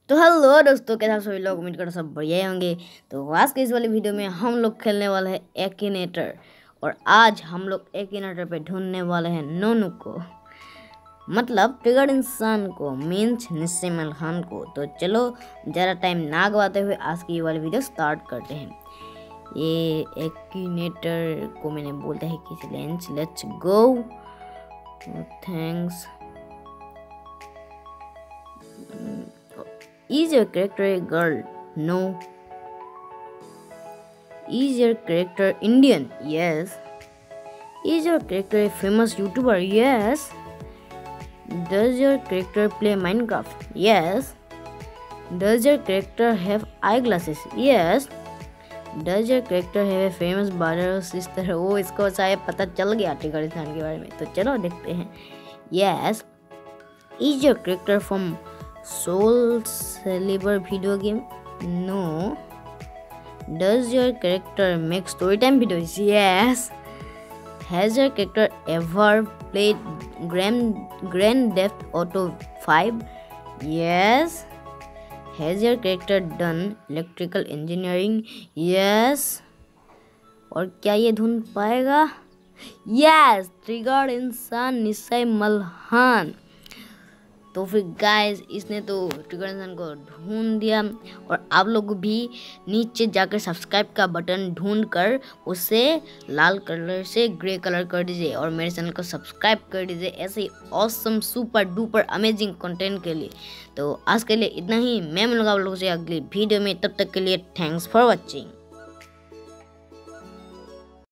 तो हेलो दोस्तों, कैसे आप सभी लोग? उम्मीद करते सब बढ़िया ही होंगे। तो आज के इस वाली वीडियो में हम लोग खेलने वाले हैं एकिनेटर। और आज हम लोग एकिनेटर पे ढूंढने वाले हैं नोनू को, मतलब ट्रिगर्ड इंसान को, मीन्स निस्सिम अली खान को। तो चलो ज़्यादा टाइम ना गवाते हुए आज की ये वाली वीडियो स्टार्ट करते हैं। ये एकिनेटर को मैंने बोलता है कि let's go. Thanks. Is your character a girl? No. Is your character Indian? Yes. Is your character a famous YouTuber? Yes. Does your character play Minecraft? Yes. Does your character have eyeglasses? Yes. Does your character have a famous brother or sister? वो इसको शायद पता चल गया triggered इंसान के बारे में। तो चलो देखते हैं। Yes. Is your character from Soul Calibur video game? No. Does your character make storytime videos? Yes. Has your character ever played Grand Theft Auto 5? Yes. Has your character done electrical engineering? Yes. और क्या ये ढूंढ पाएगा? Yes. Triggered इंसान निस्सिम अली खान। तो फिर guys, इसने तो ट्रिगर्ड इंसान को ढूंढ दिया। और आप लोग भी नीचे जाकर सब्सक्राइब का बटन ढूंढ कर उसे लाल कलर से ग्रे कलर कर दीजिए और मेरे चैनल को सब्सक्राइब कर दीजिए ऐसे ही awesome super duper amazing content के लिए। तो आज के लिए इतना ही। मैं मिलूंगा आप लोगों से अगली वीडियो में। तब तक के लिए थैंक्स फॉर वॉचिंग।